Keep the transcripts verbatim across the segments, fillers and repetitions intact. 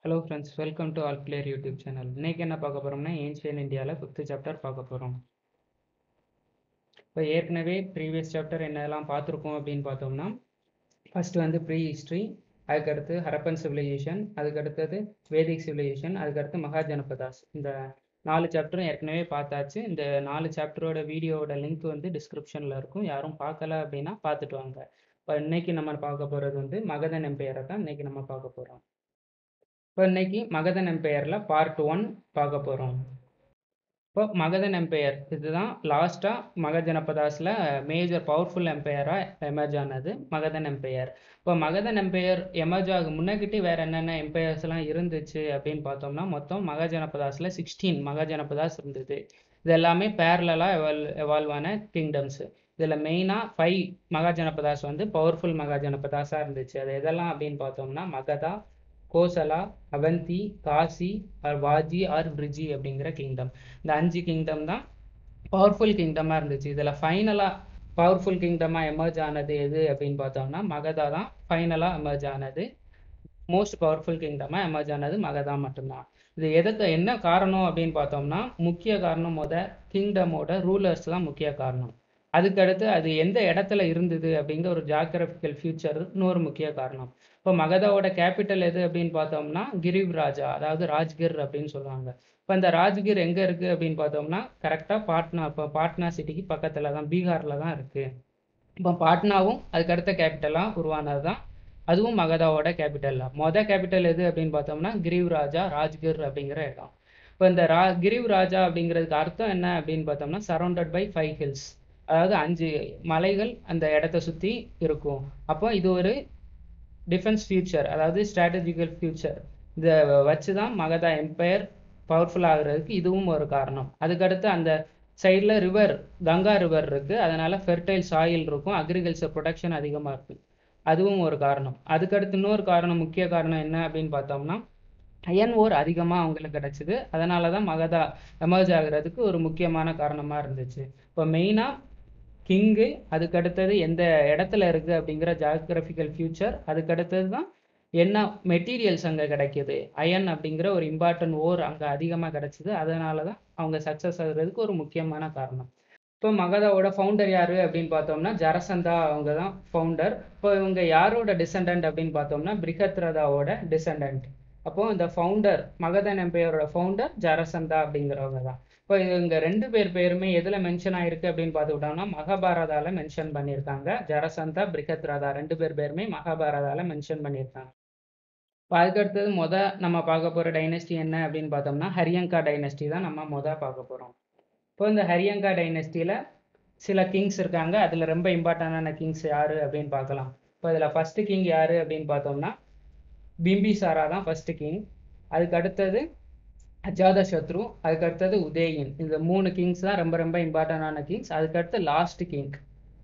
Hello friends, welcome to all clear YouTube channel. இன்னைக்கு என்ன பார்க்க போகிறோம்னா ஏன்ஷியன் இந்தியாவில் ஃபிஃப்த் சாப்டர் பார்க்க போகிறோம். இப்போ ஏற்கனவே ப்ரீவியஸ் சாப்டர் என்னெல்லாம் பார்த்துருக்கோம் அப்படின்னு பார்த்தோம்னா, ஃபஸ்ட்டு வந்து ப்ரீ ஹிஸ்ட்ரி, அதுக்கடுத்து ஹரப்பன் சிவிலைசேஷன், அதுக்கடுத்தது வேதிக் சிவிலைசேஷன், அதுக்கடுத்து மகாஜனபதாஸ். இந்த நாலு சாப்டரும் ஏற்கனவே பார்த்தாச்சு. இந்த நாலு சாப்டரோட வீடியோவோட லிங்க் வந்து டிஸ்கிரிப்ஷனில் இருக்கும். யாரும் பார்க்கல அப்படின்னா பார்த்துட்டு வாங்க. இப்போ இன்னைக்கு நம்ம பார்க்க போகிறது வந்து மகதன் எம்பையரை தான் இன்னைக்கு நம்ம பார்க்க போகிறோம். இப்போ இன்னைக்கு மகதன் எம்பையரில் பார்ட் ஒன் பார்க்க போகிறோம். இப்போ மகதன் எம்பையர் இதுதான் லாஸ்ட்டாக மகஜனபதாஸில் மேஜர் பவர்ஃபுல் எம்பையராக எமர்ஜ் ஆனது மகதன் எம்பையர். இப்போ மகதன் எம்பையர் எமர்ஜ் ஆகும் முன்னாக்கிட்டே வேறு என்னென்ன எம்பையர்ஸ்லாம் இருந்துச்சு அப்படின்னு பார்த்தோம்னா, மொத்தம் மகஜனபதாஸில் சிக்ஸ்டீன் மகஜனபதாஸ் இருந்தது. இது எல்லாமே பேரலாக எவால் எவால்வ் ஆன கிங்டம்ஸு. இதில் மெயினாக ஃபைவ் மகாஜனபதாஸ் வந்து பவர்ஃபுல் மகாஜனபதாஸாக இருந்துச்சு. அது எதெல்லாம் அப்படின்னு பார்த்தோம்னா, மகதா, கோசலா, அவந்தி, காசி ஆர் வாஜி ஆர் விரிஜி அப்படிங்கிற கிங்டம். இந்த அஞ்சு கிங்டம் தான் பவர்ஃபுல் கிங்டமாக இருந்துச்சு. இதில் ஃபைனலாக பவர்ஃபுல் கிங்டமாக எமர்ஜ் ஆனது எது அப்படின்னு பார்த்தோம்னா, மகதா தான் ஃபைனலாக எமர்ஜ் ஆனது. மோஸ்ட் பவர்ஃபுல் கிங்டமாக எமர்ஜ் ஆனது மகதா மட்டும்தான். இது எதுக்கு என்ன காரணம் அப்படின்னு பார்த்தோம்னா, முக்கிய காரணம் முத கிங்டமோட ரூலர்ஸ் தான் முக்கிய காரணம். அதுக்கடுத்து அது எந்த இடத்துல இருந்தது அப்படிங்கிற ஒரு ஜாகிரபிக்கல் ஃபியூச்சர் இன்னொரு முக்கிய காரணம். இப்போ மகதாவோட கேபிட்டல் எது அப்படின்னு பார்த்தோம்னா கிரிவ் ராஜா, அதாவது ராஜ்கிர் அப்படின்னு சொல்லுவாங்க. இப்போ இந்த ராஜ்கிர் எங்கே இருக்குது அப்படின்னு பார்த்தோம்னா கரெக்டாக பாட்னா, இப்போ பாட்னா சிட்டிக்கு பக்கத்தில் தான், பீகாரில் தான் இருக்குது. இப்போ பாட்னாவும் அதுக்கடுத்த கேபிட்டலாக உருவானது தான், அதுவும் மகதாவோட கேபிட்டல் தான். மொதல் கேபிட்டல் எது அப்படின்னு பார்த்தோம்னா கிரிவ் ராஜா, ராஜ்கிர் அப்படிங்கிற இடம். இப்போ இந்த ரா கிரிவ் ராஜா அப்படிங்கிறதுக்கு அர்த்தம் என்ன அப்படின்னு பார்த்தோம்னா சரௌண்டட் பை ஃபைவ் ஹில்ஸ், அதாவது அஞ்சு மலைகள் அந்த இடத்த சுற்றி இருக்கும். அப்போ இது ஒரு டிஃபென்ஸ் ஃபியூச்சர், அதாவது ஸ்ட்ராட்டஜிக்கல் ஃபியூச்சர். இதை வச்சு தான் மகதா எம்பையர் பவர்ஃபுல் ஆகுறதுக்கு இதுவும் ஒரு காரணம். அதுக்கடுத்து அந்த சைடில் ரிவர், கங்கா ரிவர் இருக்குது, அதனால் ஃபெர்டைல் சாயில் இருக்கும், அக்ரிகல்ச்சர் ப்ரொடக்ஷன் அதிகமாக இருக்குது, அதுவும் ஒரு காரணம். அதுக்கடுத்து இன்னொரு காரணம், முக்கிய காரணம் என்ன அப்படின்னு பார்த்தோம்னா அயன் ஓர் அதிகமாக அவங்களுக்கு கிடச்சிது. அதனால தான் மகதா எமர்ஜ் ஆகிறதுக்கு ஒரு முக்கியமான காரணமாக இருந்துச்சு. இப்போ மெயினாக கிங்கு, அதுக்கடுத்தது எந்த இடத்துல இருக்குது அப்படிங்கிற ஜாகிரபிக்கல் ஃபியூச்சர், அதுக்கடுத்தது தான் என்ன மெட்டீரியல்ஸ் அங்கே கிடைக்கிது, அயன் அப்படிங்கிற ஒரு இம்பார்ட்டன்ட் ஓர் அங்கே அதிகமாக கிடச்சிது. அதனால தான் அவங்க சக்ஸஸ் ஆகுறதுக்கு ஒரு முக்கியமான காரணம். இப்போ மகதாவோட ஃபவுண்டர் யார் அப்படின்னு பார்த்தோம்னா ஜரசந்தா, அவங்க தான் ஃபவுண்டர். இப்போ இவங்க யாரோட டிசெண்டன்ட் அப்படின்னு பார்த்தோம்னா பிரிகத்ரதாவோட டிசெண்டன்ட். அப்போ இந்த ஃபவுண்டர், மகதன் எம்பையரோட ஃபவுண்டர் ஜரசந்தா அப்படிங்கிறவங்க தான். இப்போ இவங்க ரெண்டு பேர் பேருமே எதில் மென்ஷன் ஆயிருக்கு அப்படின்னு பார்த்துக்கிட்டோம்னா மகாபாரதாவில் மென்ஷன் பண்ணியிருக்காங்க. ஜரசந்தா, பிரிகத்ரதா ரெண்டு பேர் பேருமே மகாபாரதாவில் மென்ஷன் பண்ணியிருக்காங்க. இப்போ அதுக்கடுத்தது மொதல் நம்ம பார்க்க போகிற டைனஸ்டி என்ன அப்படின்னு பார்த்தோம்னா ஹரியங்கா டைனஸ்டி தான் நம்ம மொதல் பார்க்க போகிறோம். இப்போ இந்த ஹரியங்கா டைனஸ்டியில் சில கிங்ஸ் இருக்காங்க. அதில் ரொம்ப இம்பார்ட்டண்டான கிங்ஸ் யார் அப்படின்னு பார்க்கலாம். இப்போ இதில் ஃபஸ்ட்டு கிங் யார் அப்படின்னு பார்த்தோம்னா பிம்பிசாரா தான் ஃபஸ்ட்டு கிங். அதுக்கு அடுத்தது அஜாதசத்ரு, அதுக்கு அடுத்தது உதயன். இந்த மூணு கிங்ஸ் தான் ரொம்ப ரொம்ப இம்பார்ட்டண்டான கிங்ஸ். அதுக்கடுத்து லாஸ்ட் கிங்,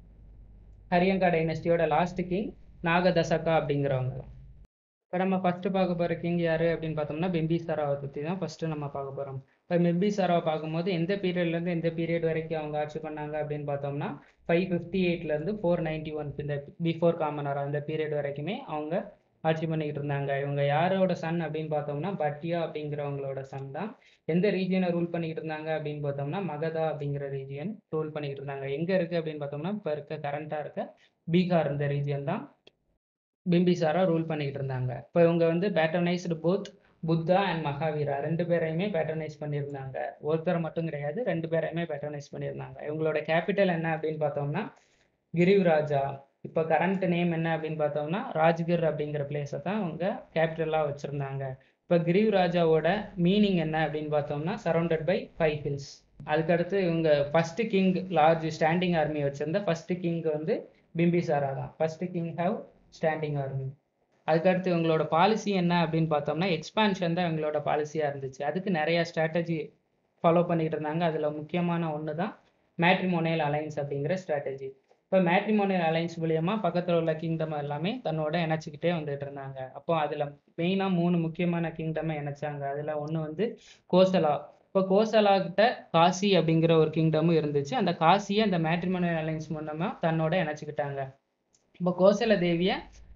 ஹரியங்கா டைனஸ்டியோட லாஸ்ட் கிங் நாகதசகா அப்படிங்கிறவங்க தான். இப்போ நம்ம ஃபஸ்ட்டு பார்க்க போகிற கிங் யார் அப்படின்னு பார்த்தோம்னா பிம்பிசாராவை பற்றி தான் ஃபஸ்ட்டு நம்ம பார்க்க போகிறோம். இப்போ பிம்பிசாராவை பார்க்கும்போது எந்த பீரியட்லேருந்து எந்த பீரியட் வரைக்கும் அவங்க ஆட்சி பண்ணாங்க அப்படின்னு பார்த்தோம்னா ஃபைவ் ஃபிஃப்டி எயிட்லேருந்து ஃபோர் நைன்டி ஒன், இந்த பிஃபோர் காமனரா அந்த பீரியட் வரைக்குமே அவங்க ஆட்சி பண்ணிக்கிட்டு இருந்தாங்க. இவங்க யாரோட சன் அப்படின்னு பார்த்தோம்னா பட்டியா அப்படிங்கிறவங்களோட சன் தான். எந்த ரீஜியனை ரூல் பண்ணிக்கிட்டு இருந்தாங்க அப்படின்னு பார்த்தோம்னா மகதா அப்படிங்கிற ரீஜியன் ரூல் பண்ணிக்கிட்டு இருந்தாங்க. எங்கே இருக்குது அப்படின்னு பார்த்தோம்னா இப்போ இருக்க கரண்ட்டாக இருக்க பீகார், இந்த ரீஜியன் தான் பிம்பிசாரா ரூல் பண்ணிக்கிட்டு இருந்தாங்க. இப்போ இவங்க வந்து patronised both Buddha and Mahavira ரெண்டு பேரையுமே பேட்டர்னைஸ் பண்ணியிருந்தாங்க. ஒருத்தர் மட்டும் கிடையாது, ரெண்டு பேரையுமே பேட்டர்னைஸ் பண்ணியிருந்தாங்க. இவங்களோட கேபிட்டல் என்ன அப்படின்னு பார்த்தோம்னா கிரிவ் ராஜா. இப்போ கரண்ட் நேம் என்ன அப்படின்னு பார்த்தோம்னா ராஜ்கிர் அப்படிங்கிற பிளேஸை தான் அவங்க கேபிட்டலாக வச்சுருந்தாங்க. இப்போ கிரிவ் ராஜாவோட மீனிங் என்ன அப்படின்னு பார்த்தோம்னா சரௌண்டட் பை ஃபைவ் ஹில்ஸ். அதுக்கடுத்து இவங்க first king, large standing army வச்சுருந்த ஃபஸ்ட்டு கிங் வந்து பிம்பிசாரா தான். First king have standing army. அதுக்கடுத்து இவங்களோட பாலிசி என்ன அப்படின்னு பார்த்தோம்னா எக்ஸ்பான்ஷன் தான் இவங்களோட பாலிசியாக இருந்துச்சு. அதுக்கு நிறையா ஸ்ட்ராட்டஜி ஃபாலோ பண்ணிக்கிட்டு இருந்தாங்க. அதில் முக்கியமான ஒன்று தான் மேட்ரிமோனியல் அலைன்ஸ் அப்படிங்கிற ஸ்ட்ராட்டஜி. இப்போ மேட்ரிமோனியல் அலைன்ஸ் மூலியமாக பக்கத்தில் உள்ள கிங்டம் எல்லாமே தன்னோட இணைச்சிக்கிட்டே வந்துட்டு இருந்தாங்க. அப்போ அதில் மெயினாக மூணு முக்கியமான கிங்டமை இணைச்சாங்க. அதில் ஒன்று வந்து கோசலா. இப்போ கோசலா கிட்ட காசி அப்படிங்கிற ஒரு கிங்டமும் இருந்துச்சு. அந்த காசியை அந்த மேட்ரிமோனியல் அலைன்ஸ் மூலமாக தன்னோட இணைச்சிக்கிட்டாங்க. இப்போ கோசல தேவியை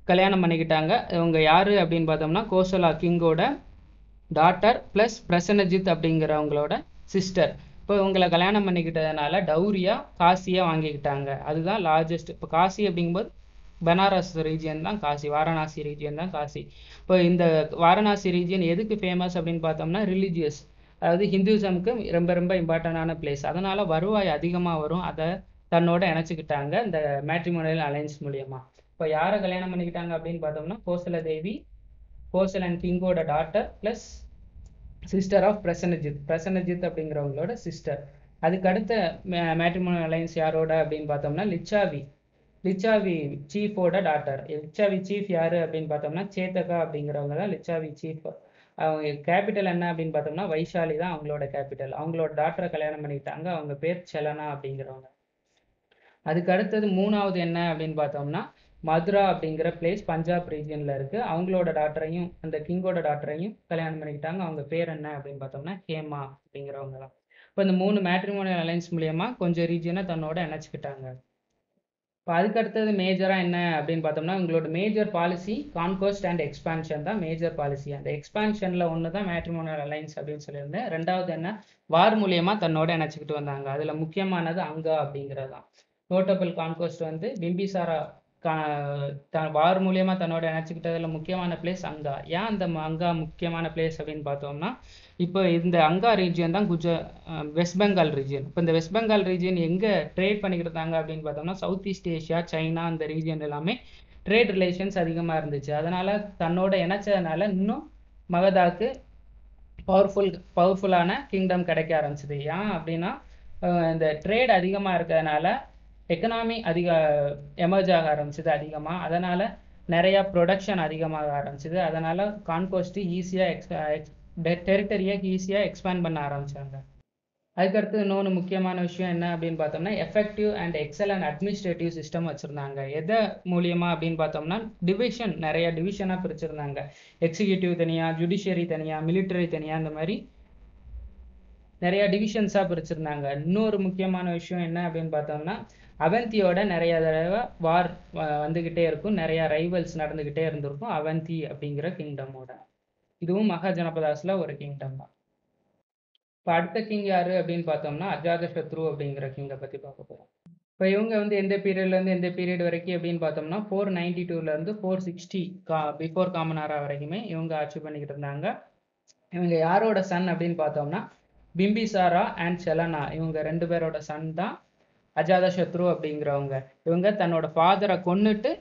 கல்யாணம் பண்ணிக்கிட்டாங்க. இவங்க யார் அப்படின்னு பார்த்தோம்னா கோசலா கிங்கோட டாட்டர் ப்ளஸ் பிரசன்னஜித் அப்படிங்கிறவங்களோட சிஸ்டர். இப்போ இவங்களை கல்யாணம் பண்ணிக்கிட்டதுனால டௌரியா காசியாக வாங்கிக்கிட்டாங்க. அதுதான் லார்ஜஸ்ட். இப்போ காசி அப்படிங்கும்போது பனாரஸ் ரீஜியன் தான் காசி, வாரணாசி ரீஜியன் தான் காசி. இப்போ இந்த வாரணாசி ரீஜியன் எதுக்கு ஃபேமஸ் அப்படின்னு பார்த்தோம்னா ரிலீஜியஸ், அதாவது ஹிந்துசம்க்கு ரொம்ப ரொம்ப இம்பார்ட்டண்டான பிளேஸ். அதனால வருவாய் அதிகமாக வரும். அதை தன்னோட இணைச்சிக்கிட்டாங்க இந்த மேட்ரிமோனியல் அலைன்ஸ் மூலியமா. இப்போ யாரை கல்யாணம் பண்ணிக்கிட்டாங்க அப்படின்னு பார்த்தோம்னா கோசல தேவி, கோசலன் கிங்கோட daughter plus sister of Prasenajit, Prasenajit அப்படிங்கிறவங்களோட சிஸ்டர். அதுக்கு அடுத்த மேட்ரிமோனியல் அலைன்ஸ் யாரோட அப்படின்னு பார்த்தோம்னா லிச்சாவி, லிச்சாவி சீஃபோட டாட்டர். லிச்சாவி சீஃப் யாரு அப்படின்னு பார்த்தோம்னா சேத்தகா அப்படிங்கிறவங்க தான் லிச்சாவி சீஃப். அவங்க கேபிட்டல் என்ன அப்படின்னு பார்த்தோம்னா வைஷாலி தான் அவங்களோட கேபிட்டல். அவங்களோட டாக்டரை கல்யாணம் பண்ணிக்கிட்டாங்க. அவங்க பேர் செலனா அப்படிங்கிறவங்க. அதுக்கு அடுத்தது மூணாவது என்ன அப்படின்னு பார்த்தோம்னா மதுரா அப்படிங்கிற பிளேஸ் பஞ்சாப் ரீஜியனில் இருக்குது. அவங்களோட டாக்டரையும் அந்த கிங்கோட டாக்டரையும் கல்யாணம் பண்ணிக்கிட்டாங்க. அவங்க பேர் என்ன அப்படின்னு பார்த்தோம்னா ஹேமா அப்படிங்கிறவங்க தான். இப்போ இந்த மூணு மேட்ரிமோனியல் அலைன்ஸ் மூலியமா கொஞ்சம் ரீஜியனை தன்னோட இணைச்சிக்கிட்டாங்க. இப்போ அதுக்கு அடுத்தது மேஜராக என்ன அப்படின்னு பார்த்தோம்னா உங்களோட major policy conquest and expansion தான் மேஜர் பாலிசி. அந்த எக்ஸ்பான்ஷனில் ஒன்று தான் மேட்ரிமோனியல் அலைன்ஸ் அப்படின்னு சொல்லியிருந்தேன். ரெண்டாவது என்ன வார் மூலியமாக தன்னோட இணைச்சிக்கிட்டு வந்தாங்க. அதில் முக்கியமானது அங்கா அப்படிங்கிறது தான். நோட்டபிள் கான்கோஸ்ட் வந்து பிம்பிசாரா கா வார் மூலியமாக தன்னோட இணைச்சிக்கிட்டதில் முக்கியமான பிளேஸ் அங்கா. ஏன் அந்த அங்கா முக்கியமான பிளேஸ் அப்படின்னு பார்த்தோம்னா இப்போ இந்த அங்கா ரீஜியன் தான் குஜ வெஸ்ட் பெங்கால் ரீஜியன். இப்போ இந்த வெஸ்ட் பெங்கால் ரீஜியன் எங்கே ட்ரேட் பண்ணிக்கிட்டு இருந்தாங்க அப்படின்னு பார்த்தோம்னா சவுத் ஈஸ்ட் ஏஷியா, சைனா, அந்த ரீஜியன் எல்லாமே ட்ரேட் ரிலேஷன்ஸ் அதிகமாக இருந்துச்சு. அதனால் தன்னோட இணைச்சதுனால இன்னும் மகதாக்கு பவர்ஃபுல் பவர்ஃபுல்லான கிங்டம் கிடைக்க ஆரம்பிச்சிது. ஏன் அப்படின்னா இந்த ட்ரேட் அதிகமாக இருக்கிறதுனால எக்கனாமி அதிக எமர்ஜ் ஆக ஆரம்பிச்சிது அதிகமாக. அதனால் நிறையா ப்ரொடக்ஷன் அதிகமாக ஆரம்பிச்சிது. அதனால் கான்கோஸ்ட்டு ஈஸியாக எக்ஸ் டெரிட்டரியை ஈஸியாக எக்ஸ்பேண்ட் பண்ண ஆரம்பித்தாங்க. அதுக்கடுத்து இன்னொன்று முக்கியமான விஷயம் என்ன அப்படின்னு பார்த்தோம்னா effective and excellent administrative system வச்சுருந்தாங்க. எதை மூலியமாக அப்படின்னு பார்த்தோம்னா டிவிஷன், நிறைய டிவிஷனாக பிரிச்சிருந்தாங்க. எக்ஸிக்யூட்டிவ் தனியாக, ஜுடிஷியரி தனியாக, மிலிட்டரி தனியாக, இந்த மாதிரி நிறையா டிவிஷன்ஸாக பிரிச்சிருந்தாங்க. இன்னொரு முக்கியமான விஷயம் என்ன அப்படின்னு பார்த்தோம்னா அவந்தியோட நிறைய தடவை வார் வந்துக்கிட்டே இருக்கும், நிறையா ரைவல்ஸ் நடந்துக்கிட்டே இருந்திருக்கும் அவந்தி அப்படிங்கிற கிங்டமோட. இதுவும் மகாஜனபதாஸில் ஒரு கிங்டம் தான். இப்போ அடுத்த கிங் யார் அப்படின்னு பார்த்தோம்னா அஜாதசத்ரு அப்படிங்கிற கிங்கை பற்றி பார்க்க போகிறோம். இப்போ இவங்க வந்து எந்த பீரியட்லேருந்து எந்த பீரியட் வரைக்கும் அப்படின்னு பார்த்தோம்னா ஃபோர் நைன்டி டூலேருந்து ஃபோர் சிக்ஸ்டி கா பிஃபோர் காமனாரா வரைக்குமே இவங்க ஆட்சி பண்ணிக்கிட்டு இருந்தாங்க. இவங்க யாரோட சன் அப்படின்னு பார்த்தோம்னா பிம்பிசாரா அண்ட் செலனா, இவங்க ரெண்டு பேரோட சன் தான் அஜாதசத்ரு அப்படிங்கிறவங்க. இவங்க தன்னோட ஃபாதரை கொன்னுட்டு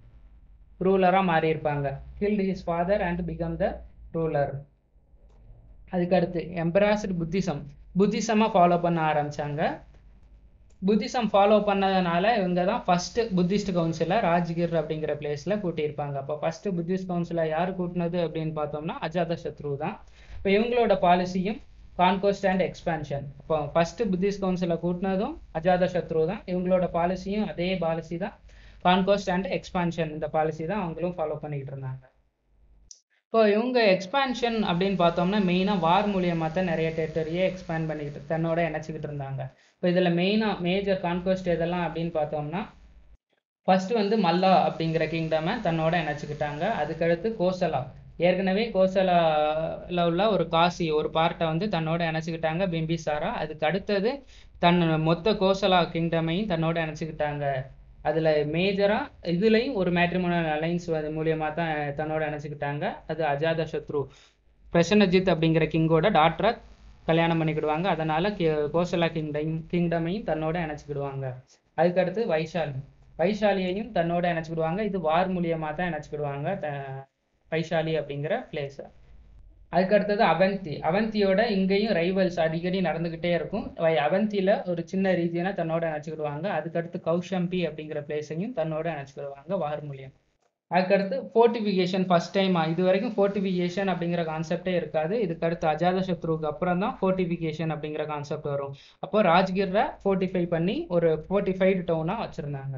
ரூலராக மாறியிருப்பாங்க. Killed his father and become the ruler. அதுக்கடுத்து எம்பராஸ்டு புத்திசம், புத்திசமாக ஃபாலோ பண்ண ஆரம்பித்தாங்க. புத்திசம் ஃபாலோ பண்ணதுனால இவங்க தான் ஃபஸ்ட்டு புத்திஸ்ட் கவுன்சிலை ராஜ்கிர் அப்படிங்கிற பிளேஸில் கூட்டியிருப்பாங்க. அப்போ ஃபஸ்ட்டு புத்திஸ்ட் கவுன்சிலை யார் கூட்டினது அப்படின்னு பார்த்தோம்னா அஜாதசத்ரு தான். இப்போ இவங்களோட பாலிசியும் கான்கோஸ்ட் அண்ட் எக்ஸ்பான்ஷன். இப்போ ஃபஸ்ட்டு புத்திஸ்ட் கவுன்சிலை கூட்டினதும் அஜாதசத்ரு தான். இவங்களோட பாலிசியும் அதே பாலிசி தான், கான்கோஸ்ட் அண்ட் எக்ஸ்பான்ஷன். இந்த பாலிசி தான் அவங்களும் ஃபாலோ பண்ணிக்கிட்டு இருந்தாங்க. இப்போ இவங்க எக்ஸ்பான்ஷன் அப்படின்னு பார்த்தோம்னா மெயினாக வார் மூலியமாக தான் நிறைய டெரிட்டரியை எக்ஸ்பேண்ட் பண்ணிக்கிட்டு தன்னோட இணைச்சிக்கிட்டு இருந்தாங்க. இப்போ இதில் மெயினாக மேஜர் கான்கோஸ்ட் எதெல்லாம் அப்படின்னு பார்த்தோம்னா ஃபர்ஸ்ட் வந்து மல்லா அப்படிங்கிற கிங்டமை தன்னோட இணைச்சிக்கிட்டாங்க. அதுக்கடுத்து கோசலா, ஏற்கனவே கோசலாவில் உள்ள ஒரு காசி ஒரு பார்ட்டை வந்து தன்னோட இணைச்சிக்கிட்டாங்க பிம்பிசாரா. அதுக்கு அடுத்தது தன் மொத்த கோசலா கிங்டமையும் தன்னோட இணைச்சிக்கிட்டாங்க. அதில் மேஜராக இதுலேயும் ஒரு மேட்ரிமோனியல் அலைன்ஸ் மூலியமாக தான் தன்னோட இணைச்சிக்கிட்டாங்க. அது அஜாதசத்ரு பிரசன்னஜித் அப்படிங்கிற கிங்கோட டாக்டரை கல்யாணம் பண்ணிக்கிடுவாங்க. அதனால் கோசலா கிங்டம் கிங்டமையும் தன்னோட இணைச்சிக்கிடுவாங்க. அதுக்கடுத்து வைஷாலி, வைஷாலியையும் தன்னோட இணைச்சிக்கிடுவாங்க. இது வார் மூலியமாக தான் இணைச்சிக்கிடுவாங்க வைஷாலி அப்படிங்கிற பிளேஸை. அதுக்கடுத்தது அவந்தி, அவந்தியோட இங்கேயும் ரைவல்ஸ் அடிக்கடி நடந்துக்கிட்டே இருக்கும். அவந்தியில் ஒரு சின்ன ரீஜியனை தன்னோட இணைச்சிக்கிடுவாங்க. அதுக்கடுத்து கௌஷம்பி அப்படிங்கிற பிளேஸையும் தன்னோட இணைச்சிக்கிடுவாங்க வார் மூலியம். அதுக்கடுத்து ஃபோர்ட்டிஃபிகேஷன் ஃபர்ஸ்ட் டைம். இது வரைக்கும் ஃபோர்ட்டிஃபிகேஷன் அப்படிங்கிற கான்செப்டே இருக்காது. இதுக்கடுத்து அஜாதசத்ருக்கு அப்புறம் தான் ஃபோர்ட்டிஃபிகேஷன் அப்படிங்கிற கான்செப்ட் வரும். அப்போ ராஜ்கிரை ஃபோர்ட்டிஃபை பண்ணி ஒரு ஃபோர்ட்டிஃபைடு டவுனாக வச்சுருந்தாங்க.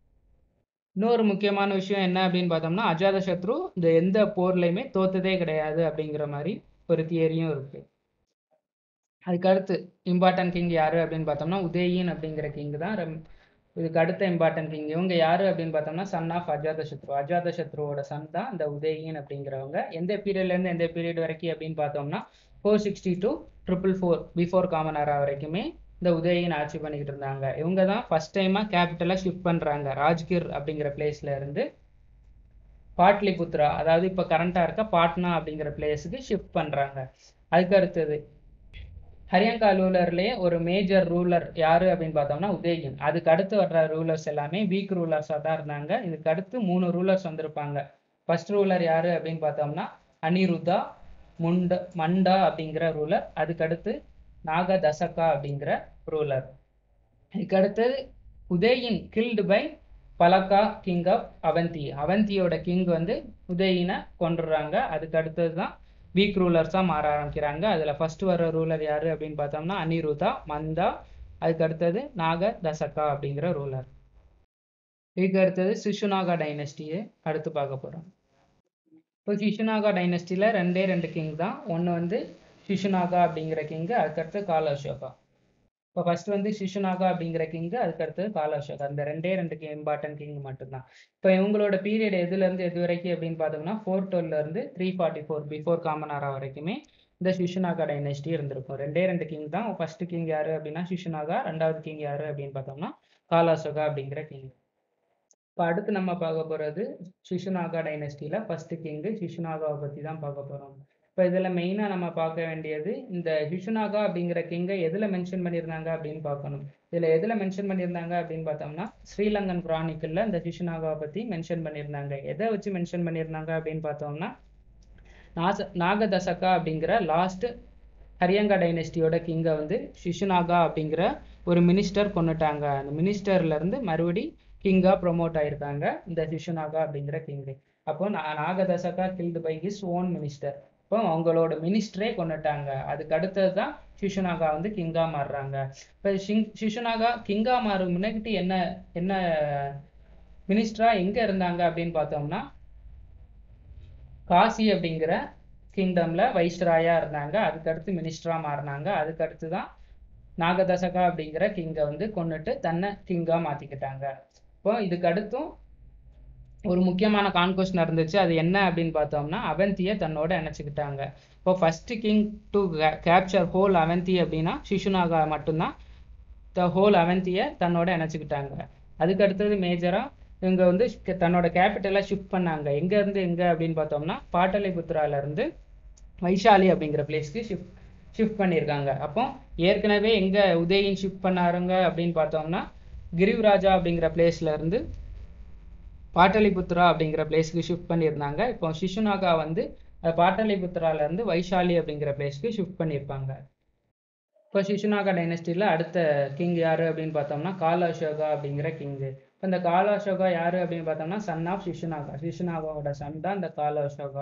இன்னொரு முக்கியமான விஷயம் என்ன அப்படின்னு பார்த்தோம்னா அஜாதசத்ரு இந்த எந்த போர்லையுமே தோத்ததே கிடையாது அப்படிங்கிற மாதிரி ஒரு தியரியும் இருக்குது. அதுக்கடுத்து இம்பார்ட்டன்ட் கிங் யார் அப்படின்னு பார்த்தோம்னா உதயின் அப்படிங்கிற கிங் தான். இதுக்கு அடுத்த இம்பார்ட்டன்ட் கிங் இவங்க யாரு அப்படின்னு பார்த்தோம்னா சன் ஆஃப் அஜாதசத்ரு. அஜாதசத்ருவோட சன் தான் இந்த உதயன் அப்படிங்கிறவங்க. எந்த பீரியட்ல இருந்து எந்த பீரியட் வரைக்கும் அப்படின்னு பார்த்தோம்னா four sixty two triple four before common era வரைக்குமே இந்த உதயன் ஆட்சி பண்ணிக்கிட்டு இருந்தாங்க. இவங்க தான் ஃபர்ஸ்ட் டைமா கேபிட்டலா ஷிஃப்ட் பண்றாங்க. ராஜ்கிர் அப்படிங்கிற பிளேஸ்ல இருந்து பாட்லிபுத்ரா, அதாவது இப்ப கரண்டா இருக்க பாட்னா அப்படிங்கிற பிளேஸுக்கு ஷிஃப்ட் பண்றாங்க. அதுக்கு அடுத்தது ஹரியங்கா ரூலர்லயே ஒரு மேஜர் ரூலர் யாரு அப்படின்னு பார்த்தோம்னா உதயன். அதுக்கு அடுத்து வர்ற ரூலர்ஸ் எல்லாமே வீக் ரூலர்ஸா தான் இருந்தாங்க. இதுக்கு அடுத்து மூணு ரூலர்ஸ் வந்திருப்பாங்க. ஃபர்ஸ்ட் ரூலர் யாரு அப்படின்னு பார்த்தோம்னா அனிருத்தா முண்ட மண்டா அப்படிங்கிற ரூலர். அதுக்கு அடுத்து நாகதசகா அப்படிங்கிற ரூலர். இதுக்கு அடுத்தது Udayan killed by Palaka king of Avanti. அவந்தியோட கிங் வந்து உதயினை கொண்டுறாங்க. அதுக்கு அடுத்தது தான் வீக் ரூலர்ஸா மாற ஆரம்பிக்கிறாங்க. அதுல ஃபர்ஸ்ட் வர ரூலர் யாரு அப்படின்னு பார்த்தோம்னா அனிருத்தா மந்தா. அதுக்கு அடுத்தது நாக தசகா அப்படிங்கிற ரூலர். இதுக்கு அடுத்தது சிஷுநாகா டைனஸ்டியை அடுத்து பார்க்க போறோம். இப்போ சிஷுநாகா டைனஸ்டியில ரெண்டே ரெண்டு கிங் தான். ஒன்று வந்து சிஷுநாகா அப்படிங்கிற கிங்கு, அதுக்கடுத்து கால அசோகா. இப்போ ஃபர்ஸ்ட் வந்து சிஷுநாகா அப்படிங்கிற கிங்கு, அதுக்கடுத்து கால அசோகா. இந்த ரெண்டே ரெண்டு இம்பார்ட்டன்ட் கிங் மட்டும்தான். இப்போ இவங்களோட பீரியட் எதுல இருந்து எது வரைக்கும் அப்படின்னு பார்த்தோம்னா ஃபோர் டுவெல்ல இருந்து three forty four before common era வரைக்குமே இந்த சிஷுநாகா டைனஸ்டி இருந்திருக்கும். ரெண்டே ரெண்டு கிங் தான். ஃபர்ஸ்ட் கிங் யாரு அப்படின்னா சிஷுநாகா, ரெண்டாவது கிங் யாரு அப்படின்னு பார்த்தோம்னா கால அசோகா அப்படிங்கிற கிங். இப்போ அடுத்து நம்ம பார்க்க போறது சிஷுநாகா டைனஸ்டியில ஃபர்ஸ்ட் கிங்கு சிஷுநாகாவை பத்தி தான் பார்க்க போறோம். இப்போ இதில் மெயினாக நம்ம பார்க்க வேண்டியது இந்த சிஷுநாகா அப்படிங்கிற கிங்கை எதில் மென்ஷன் பண்ணியிருந்தாங்க அப்படின்னு பார்க்கணும். இதில் எதில் மென்ஷன் பண்ணியிருந்தாங்க அப்படின்னு பார்த்தோம்னா ஸ்ரீலங்கன் கிரானிக்கலில் இந்த சிஷுநாகாவை பற்றி மென்ஷன் பண்ணியிருந்தாங்க. எதை வச்சு மென்ஷன் பண்ணியிருந்தாங்க அப்படின்னு பார்த்தோம்னா நாச நாகதசகா அப்படிங்கிற லாஸ்ட் ஹரியங்கா டைனஸ்டியோட கிங்கை வந்து சிஷுநாகா அப்படிங்கிற ஒரு மினிஸ்டர் கொண்டுட்டாங்க. அந்த மினிஸ்டர்லேருந்து மறுபடி கிங்காக ப்ரொமோட் ஆயிருக்காங்க இந்த சிஷுநாகா அப்படிங்கிற கிங்கு. அப்போ Nagadasaka killed by his own minister. இப்போ அவங்களோட மினிஸ்டரே கொண்டுட்டாங்க. அதுக்கு அடுத்தது தான் சிஷுநாகா வந்து கிங்கா மாறுறாங்க. இப்போ சிஷுநாகா கிங்கா மாறும் முன்னாடி என்ன என்ன மினிஸ்டரா எங்க இருந்தாங்க அப்படின்னு பார்த்தோம்னா காசி அப்படிங்கிற கிங்டம்ல வைஸ்ராயா இருந்தாங்க. அதுக்கு அடுத்து மினிஸ்டரா மாறினாங்க. அதுக்கு அடுத்து தான் நாகதசகா அப்படிங்கிற கிங்கை வந்து கொண்டுட்டு தன்னை கிங்கா மாத்திக்கிட்டாங்க. இப்போ இதுக்கு அடுத்தும் ஒரு முக்கியமான கான்கொஸ்ட் நடந்துச்சு. அது என்ன அப்படின்னு பார்த்தோம்னா அவந்தியை தன்னோட இணைச்சிக்கிட்டாங்க. இப்போ first king to capture whole Avanti அப்படின்னா சிஷுநாகா மட்டும்தான் த ஹோல் அவந்தியை தன்னோட இணைச்சிக்கிட்டாங்க. அதுக்கு அடுத்தது மேஜரா இவங்க வந்து தன்னோட கேபிட்டலை ஷிஃப்ட் பண்ணாங்க. எங்க இருந்து எங்க அப்படின்னு பார்த்தோம்னா பாட்டலிபுத்ரால இருந்து வைஷாலி அப்படிங்கிற பிளேஸ்க்கு ஷிஃப்ட் ஷிஃப்ட் பண்ணியிருக்காங்க. அப்போ ஏற்கனவே எங்க உதயன் ஷிஃப்ட் பண்ணாருங்க அப்படின்னு பார்த்தோம்னா கிரிவ்ராஜா அப்படிங்கிற பிளேஸ்ல இருந்து பாட்டலிபுத்ரா அப்படிங்கிற பிளேஸ்க்கு ஷிஃப்ட் பண்ணியிருந்தாங்க. இப்போ சிஷுநாகா வந்து பாட்டலிபுத்ரால இருந்து வைஷாலி அப்படிங்கிற பிளேஸ்க்கு ஷிஃப்ட் பண்ணியிருப்பாங்க. இப்போ சிஷுநாகா டைனஸ்டியில் அடுத்த கிங் யாரு அப்படின்னு பார்த்தோம்னா கால அசோகா அப்படிங்கிற கிங்கு. இப்போ இந்த கால அசோகா யாரு அப்படின்னு பார்த்தோம்னா சன் ஆஃப் சிஷுநாகா. சிஷுநாகாவோட சன் தான் இந்த கால அசோகா.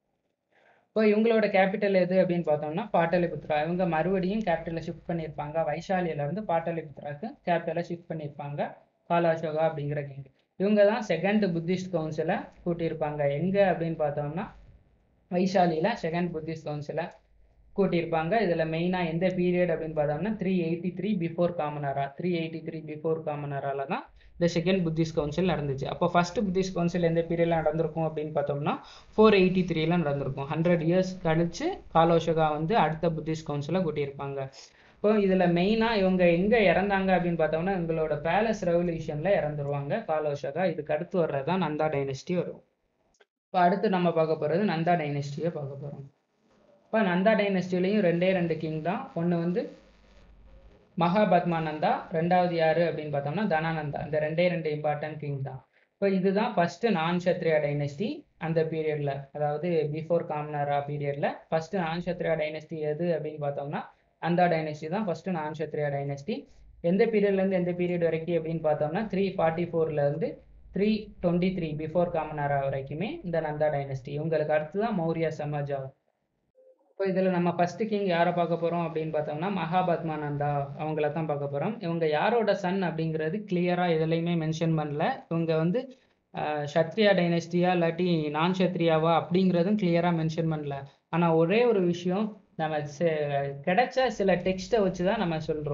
இப்போ இவங்களோட கேபிட்டல் எது அப்படின்னு பார்த்தோம்னா பாட்டலிபுத்ரா. இவங்க மறுபடியும் கேபிட்டலை ஷிஃப்ட் பண்ணியிருப்பாங்க. வைஷாலியில இருந்து பாட்டலிபுத்ராக்கு கேபிட்டலை ஷிஃப்ட் பண்ணியிருப்பாங்க கால அசோகா அப்படிங்கிற கிங். இவங்க தான் செகண்ட் புத்திஸ்ட் கவுன்சிலை கூட்டியிருப்பாங்க. எங்க அப்படின்னு பார்த்தோம்னா வைஷாலியில செகண்ட் புத்திஸ்ட் கவுன்சிலை கூட்டியிருப்பாங்க. இதுல மெயினா எந்த பீரியட் அப்படின்னு பார்த்தோம்னா three eighty three before common era. Three eighty three before common எரால தான் இந்த செகண்ட் புத்திஸ்ட் கவுன்சில் நடந்துச்சு. அப்போ ஃபர்ஸ்ட் புத்திஸ்ட் கவுன்சில் எந்த பீரியட்ல நடந்திருக்கும் அப்படின்னு பார்த்தோம்னா ஃபோர் எயிட்டி த்ரீல நடந்திருக்கும். ஹண்ட்ரட் இயர்ஸ் கழிச்சு கால அசோகா வந்து அடுத்த புத்திஸ்ட் கவுன்சிலை கூட்டியிருப்பாங்க. இப்போ இதுல மெயினா இவங்க எங்க இறந்தாங்க அப்படின்னு பார்த்தோம்னா இவங்களோட பேலஸ் ரெவல்யூஷன்ல இறந்துருவாங்க கால அசோகா. இதுக்கு அடுத்து வர்றதுதான் நந்தா டைனஸ்டி வரும். இப்போ அடுத்து நம்ம பார்க்க போறது நந்தா டைனஸ்டியை பார்க்க போறோம். இப்போ நந்தா டைனஸ்டிலையும் ரெண்டே ரெண்டு கிங் தான். ஒன்று வந்து மகாபத்மானந்தா, ரெண்டாவது யாரு அப்படின்னு பார்த்தோம்னா தனானந்தா. இந்த ரெண்டே ரெண்டு இம்பார்ட்டன்ட் கிங் தான். இப்போ இதுதான் ஃபர்ஸ்ட் நான் சத்ரியா டைனஸ்டி அந்த பீரியட்ல, அதாவது பிஃபோர் காமன் எரா பீரியட்ல ஃபர்ஸ்ட் நான் சத்ரியா டைனஸ்டி எது அப்படின்னு பார்த்தோம்னா நந்தா டைனஸ்டி தான் ஃபர்ஸ்ட் நான் சத்ரியா டைனஸ்டி. எந்த பீரியட்ல இருந்து எந்த பீரியட் வரைக்கும் அப்படின்னு பார்த்தோம்னா த்ரீ ஃபார்ட்டி ஃபோர்ல இருந்து three twenty three before common era வரைக்குமே இந்த நந்தா டைனஸ்டி. இவங்களுக்கு அடுத்து தான் மௌரிய சமாஜா. இப்போ இதில் நம்ம ஃபர்ஸ்ட் கிங் யாரை பார்க்க போகிறோம் அப்படின்னு பார்த்தோம்னா மகாபத்மானந்தா அவங்கள தான் பார்க்க போகிறோம். இவங்க யாரோட சன் அப்படிங்கிறது கிளியராக எதுலையுமே மென்ஷன் பண்ணல. இவங்க வந்து சத்ரியா டைனஸ்டியா இல்லாட்டி நான் சத்ரியாவா அப்படிங்கிறதும் கிளியராக மென்ஷன் பண்ணல. ஆனால் ஒரே ஒரு விஷயம் நம்ம கிடைச்ச சில டெக்ஸ்ட்டை வச்சு தான் நம்ம சொல்கிறோம்.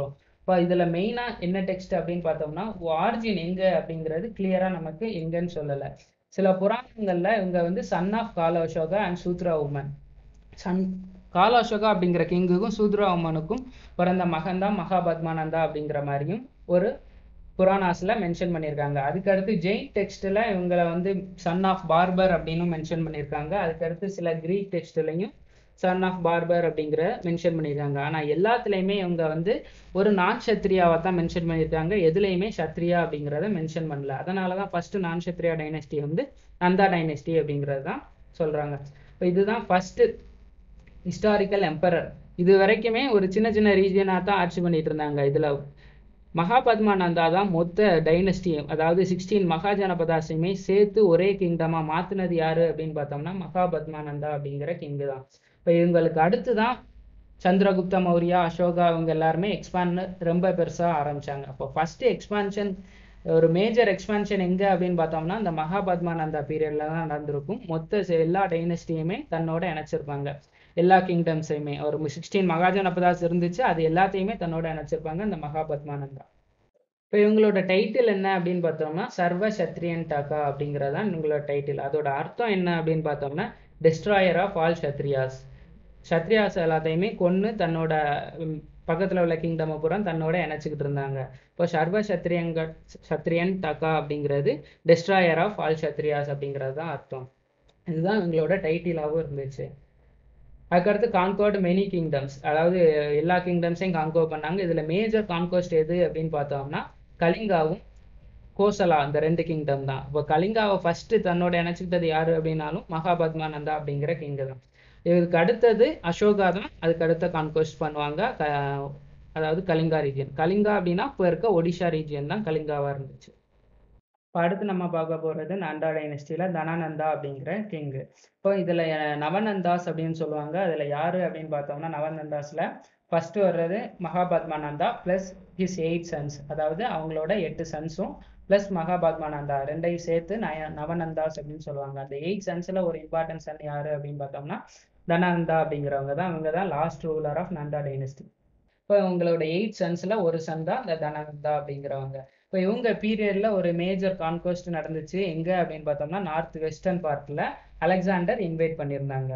இப்போ இதில் மெயினாக என்ன டெக்ஸ்ட் அப்படின்னு பார்த்தோம்னா ஆரிஜின் எங்கே அப்படிங்கிறது கிளியராக நமக்கு எங்கன்னு சொல்லலை. சில புராணங்களில் இவங்க வந்து son of Kala Ashoka and Shudra woman, son Kala Ashoka அப்படிங்கிற கிங்குக்கும் சூத்ரா உமனுக்கும் பிறந்த மகன் தான் மகாபத்மானந்தா அப்படிங்கிற மாதிரியும் ஒரு புராணாஸில் மென்ஷன் பண்ணியிருக்காங்க. அதுக்கடுத்து ஜெயின் டெக்ஸ்ட்டில் இவங்களை வந்து சன் ஆஃப் பார்பர் அப்படின்னு மென்ஷன் பண்ணியிருக்காங்க. அதுக்கடுத்து சில கிரீக் டெக்ஸ்ட்லையும் சன் ஆஃப் பார்பர் அப்படிங்கிற மென்ஷன் பண்ணியிருக்காங்க. ஆனால் எல்லாத்துலேயுமே இவங்க வந்து ஒரு நான் சத்ரியாவை தான் மென்ஷன் பண்ணியிருக்காங்க. எதுலேயுமே சத்ரியா அப்படிங்கிறத மென்ஷன் பண்ணல. அதனால தான் ஃபஸ்ட்டு நான் சத்ரியா டைனஸ்டி வந்து நந்தா டைனஸ்டி அப்படிங்கிறது தான் சொல்கிறாங்க. இப்போ இதுதான் ஃபஸ்ட்டு ஹிஸ்டாரிக்கல் எம்பரர். இது வரைக்குமே ஒரு சின்ன சின்ன ரீஜியனாக தான் ஆட்சி பண்ணிட்டு இருந்தாங்க. இதில் மகாபத்மானந்தா தான் மொத்த டைனஸ்டியும், அதாவது சிக்ஸ்டீன் மகாஜனபதாஸையுமே சேர்த்து ஒரே கிங்டமாக மாற்றினது யார் அப்படின்னு பார்த்தோம்னா மகாபத்மானந்தா அப்படிங்கிற கிங்கு தான். இப்போ இவங்களுக்கு அடுத்து தான் சந்திரகுப்த மௌரியா, அசோகா இவங்க எல்லாருமே எக்ஸ்பாண்ட் ரொம்ப பெருசாக ஆரம்பித்தாங்க. அப்போ ஃபஸ்ட்டு எக்ஸ்பான்ஷன், ஒரு மேஜர் எக்ஸ்பான்ஷன் எங்கே அப்படின்னு பார்த்தோம்னா இந்த மகாபத்மானந்தா பீரியடில் தான் நடந்திருக்கும். மொத்த எல்லா டைனஸ்டியுமே தன்னோட இணைச்சிருப்பாங்க. எல்லா கிங்டம்ஸையுமே ஒரு சிக்ஸ்டீன் மகாஜனபதாஸ் இருந்துச்சு, அது எல்லாத்தையுமே தன்னோட இணைச்சிருப்பாங்க இந்த மகாபத்மானந்தா. இப்போ இவங்களோட டைட்டில் என்ன அப்படின்னு பார்த்தோம்னா சர்வ சத்ரியன் டாக்கா அப்படிங்கிறதான் இவங்களோட டைட்டில். அதோட அர்த்தம் என்ன அப்படின்னு பார்த்தோம்னா destroyer of all Kshatriyas. Kshatriyas எல்லாத்தையுமே கொன்று தன்னோட பக்கத்தில் உள்ள கிங்டம் பூரா தன்னோட இணைச்சிக்கிட்டு இருந்தாங்க. இப்போ சர்வ சத்ரியங்க சத்ரியன் டாக்கா அப்படிங்கிறது டெஸ்ட்ராயர் ஆஃப் ஆல் சத்ரியாஸ் அப்படிங்கிறது தான் அர்த்தம். இதுதான் இவங்களோட டைட்டிலாகவும் இருந்துச்சு. அதுக்கடுத்து கான்கோர்டு மெனி கிங்டம்ஸ், அதாவது எல்லா கிங்டம்ஸையும் கான்கோர் பண்ணாங்க. இதில் மேஜர் கான்கோஸ்ட் எது அப்படின்னு பார்த்தோம்னா கலிங்காவும் கோசலா, இந்த ரெண்டு கிங்டம் தான். இப்போ கலிங்காவை ஃபஸ்ட்டு தன்னோட இணைச்சிக்கிட்டது யார் அப்படின்னாலும் மகாபத்மானந்தா அப்படிங்கிற கிங்கு தான். இதுக்கு அடுத்தது அசோகா தான் அதுக்கு அடுத்த கான்கோஸ்ட் பண்ணுவாங்க, அதாவது கலிங்கா ரீஜியன். கலிங்கா அப்படின்னா இப்போ இருக்க ஒடிஷா ரீஜியன் தான் கலிங்காவாக இருந்துச்சு. இப்போ அடுத்து நம்ம பார்க்க போகிறது நந்தா டைனஸ்டியில் தனானந்தா அப்படிங்கிற கிங்கு. இப்போ இதில் நவநந்தாஸ் அப்படின்னு சொல்லுவாங்க. அதில் யார் அப்படின்னு பார்த்தோம்னா நவநந்தாஸில் ஃபஸ்ட்டு வர்றது Mahapadmananda plus his eight sons, அதாவது அவங்களோட எட்டு சன்ஸும் ப்ளஸ் மகாபத்மானந்தா ரெண்டையும் சேர்த்து நய நவநந்தாஸ் அப்படின்னு சொல்லுவாங்க. அந்த எயிட் சன்ஸில் ஒரு இம்பார்ட்டன்ட் சன் யார் அப்படின்னு பார்த்தோம்னா தனானந்தா அப்படிங்கிறவங்க தான். அவங்க தான் last ruler of Nanda dynasty. இப்போ இவங்களோட எயிட் சன்ஸில் ஒரு சன் தான் இந்த தனானந்தா அப்படிங்கிறவங்க. இப்போ இவங்க பீரியடில் ஒரு மேஜர் கான்கோஸ்ட் நடந்துச்சு. எங்கே அப்படின்னு பார்த்தோம்னா நார்த் வெஸ்டர்ன் பார்ட்டில் அலெக்சாண்டர் இன்வைட் பண்ணியிருந்தாங்க.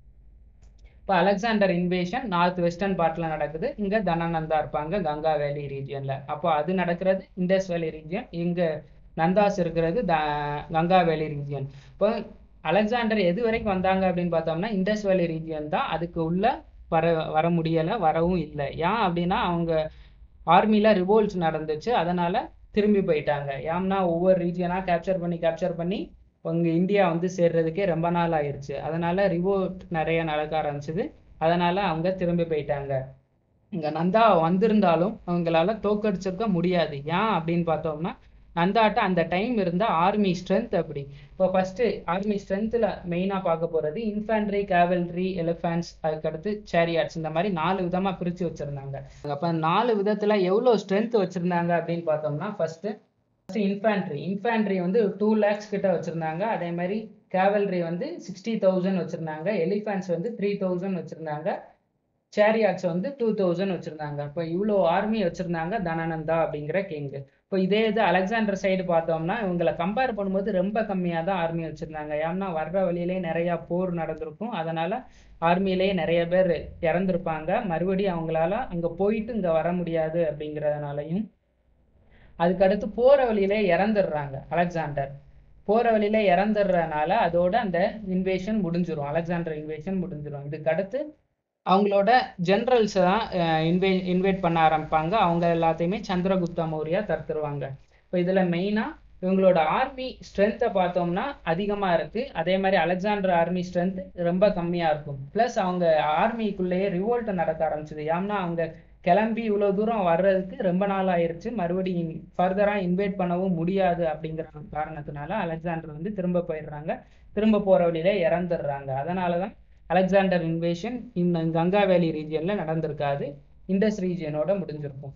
இப்போ அலெக்சாண்டர் இன்வேஷன் நார்த் வெஸ்டர்ன் பார்ட்டில் நடக்குது. இங்கே தனானந்தா இருப்பாங்க கங்கா வேலி ரீஜியனில். அப்போ அது நடக்கிறது இண்டஸ் வேலி ரீஜியன், இங்கே நந்தாஸ் இருக்கிறது த கங்கா வேலி ரீஜியன். இப்போ அலெக்சாண்டர் எது வரைக்கும் வந்தாங்க அப்படின்னு பார்த்தோம்னா இண்டஸ் வேலி ரீஜியன் தான். அதுக்கு உள்ள வர வர முடியலை, வரவும் இல்லை. ஏன் அப்படின்னா அவங்க ஆர்மியில் ரிவோல்ட்ஸ் நடந்துச்சு, அதனால் திரும்பி போயிட்டாங்க. ஏன்னா ஒவ்வொரு ரீஜியனாக கேப்சர் பண்ணி கேப்சர் பண்ணி உங்கள் இந்தியா வந்து சேர்றதுக்கே ரொம்ப நாள் ஆயிடுச்சு. அதனால் ரிவோல்ட் நிறைய நடக்க ஆரம்பிச்சிது. அதனால் அவங்க திரும்பி போயிட்டாங்க. இங்கே நந்தா வந்திருந்தாலும் அவங்களால தோக்கடிச்சிருக்க முடியாது. ஏன் அப்படின்னு பார்த்தோம்னா நந்தாட்ட அந்த டைம் இருந்த ஆர்மி ஸ்ட்ரென்த் அப்படி. இப்போ ஃபஸ்ட்டு ஆர்மி ஸ்ட்ரென்த்தில் மெயினாக பார்க்க போகிறது இன்ஃபேண்ட்ரி, கேவல்ட்ரி, எலிஃபேண்ட்ஸ், அதுக்கடுத்து சேரியாட்ஸ், இந்த மாதிரி நாலு விதமாக பிரித்து வச்சுருந்தாங்க. அப்போ நாலு விதத்தில் எவ்வளோ ஸ்ட்ரென்த் வச்சுருந்தாங்க அப்படின்னு பார்த்தோம்னா ஃபஸ்ட்டு ஃபஸ்ட்டு இன்ஃபேண்ட்ரி இன்ஃபேண்ட்ரி வந்து டூ லேக்ஸ் கிட்ட வச்சுருந்தாங்க. அதே மாதிரி கேவல்ட்ரி வந்து சிக்ஸ்டி தௌசண்ட் வச்சுருந்தாங்க. எலிஃபேண்ட்ஸ் வந்து த்ரீ தௌசண்ட் வச்சுருந்தாங்க. சேரியாட்ஸ் வந்து டூ தௌசண்ட் வச்சுருந்தாங்க. இப்போ இவ்வளோ ஆர்மி வச்சுருந்தாங்க தனானந்தா அப்படிங்கிற கிங்கு. இப்போ இதே இது அலெக்சாண்டர் சைடு பார்த்தோம்னா இவங்களை கம்பேர் பண்ணும்போது ரொம்ப கம்மியாக தான் ஆர்மி வச்சுருந்தாங்க. ஏன்னா வர்ற வழியிலே நிறையா போர் நடந்திருக்கும். அதனால் ஆர்மியிலே நிறைய பேர் இறந்துருப்பாங்க. மறுபடியும் அவங்களால அங்கே போயிட்டு இங்கே வர முடியாது அப்படிங்கிறதுனாலையும், அதுக்கடுத்து போகிற வழியிலே இறந்துடுறாங்க. அலெக்சாண்டர் போகிற வழியில இறந்துடுறதுனால அதோட அந்த இன்வேஷன் முடிஞ்சிடும், அலெக்சாண்டர் இன்வேஷன் முடிஞ்சிடும். இதுக்கடுத்து அவங்களோட ஜென்ரல்ஸ் தான் இன்வை இன்வைட் பண்ண ஆரம்பிப்பாங்க. அவங்க எல்லாத்தையுமே சந்திரகுப்த மௌரியா தடுத்துருவாங்க. இப்போ இதில் மெயினாக இவங்களோட ஆர்மி ஸ்ட்ரென்த்தை பார்த்தோம்னா அதிகமாக இருக்குது. அதே மாதிரி அலெக்சாண்டர் ஆர்மி ஸ்ட்ரென்த் ரொம்ப கம்மியாக இருக்கும். ப்ளஸ் அவங்க ஆர்மிக்குள்ளேயே ரிவோல்ட் நடக்க ஆரம்பிச்சிது. ஏன்னா அவங்க கிளம்பி இவ்வளோ தூரம் வர்றதுக்கு ரொம்ப நாள் ஆயிடுச்சு, மறுபடியும் ஃபர்தராக இன்வைட் பண்ணவும் முடியாது அப்படிங்கிற காரணத்தினால அலெக்சாண்டர் வந்து திரும்ப போயிடுறாங்க. திரும்ப போகிற வழியில இறந்துடுறாங்க. அதனால தான் அலெக்சாண்டர் இன்வேஷன் இந்த கங்கா வேலி ரீஜியனில் நடந்திருக்காது, இண்டஸ் ரீஜியனோட முடிஞ்சிருக்கும்.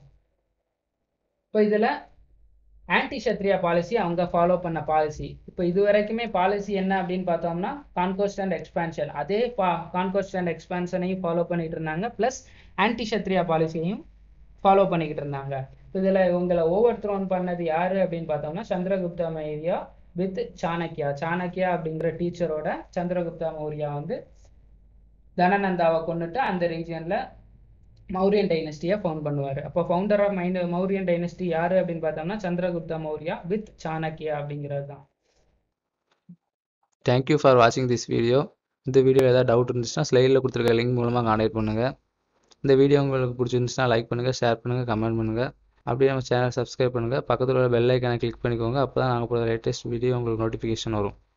இப்போ இதில் ஆன்டி சத்ரியா பாலிசி அவங்க ஃபாலோ பண்ண பாலிசி. இப்போ இது வரைக்குமே பாலிசி என்ன அப்படின்னு பார்த்தோம்னா கான்கோஸ்ட் அண்ட் எக்ஸ்பான்ஷன். அதே பா கான்கோஸ்ட் அண்ட் எக்ஸ்பான்ஷனையும் ஃபாலோ பண்ணிட்டு இருந்தாங்க. ப்ளஸ் ஆன்டி சத்ரியா பாலிசியையும் ஃபாலோ பண்ணிக்கிட்டு இருந்தாங்க. இதில் இவங்களை ஓவர் த்ரோன் பண்ணது யார் அப்படின்னு பார்த்தோம்னா சந்திரகுப்த மௌரியா வித் சாணக்கியா. சாணக்கியா அப்படிங்கிற டீச்சரோட சந்திரகுப்த மௌரியா வந்து தனநந்தாவை கொண்டுட்டு அந்த ரீஜியனில் மௌரியன் டைனஸ்டியை ஃபவுண்ட் பண்ணுவார். அப்போ founder of mind Mauryan dynasty யார் அப்படின்னு பார்த்தோம்னா சந்திரகுப்த மௌரியா வித் சாணக்கியா அப்படிங்கிறது தான். தேங்க்யூ ஃபார் வாட்சிங் திஸ் வீடியோ. இந்த வீடியோ ஏதாவது டவுட் இருந்துச்சுன்னா ஸ்லைடில் கொடுத்துருக்க லிங்க் மூலமாக கான்டாக்ட் பண்ணுங்கள். இந்த வீடியோ உங்களுக்கு பிடிச்சிருந்துச்சுன்னா லைக் பண்ணுங்கள், ஷேர் பண்ணுங்கள், கமெண்ட் பண்ணுங்கள். அப்படியே நம்ம சேனல் சப்ஸ்கிரைப் பண்ணுங்கள். பக்கத்தில் உள்ள பெல் ஐக்கானை கிளிக் பண்ணிக்கோங்க. அப்போ தான் நாங்கள் போகிற லேட்டஸ்ட் வீடியோ உங்களுக்கு நோட்டிஃபிகேஷன் வரும்.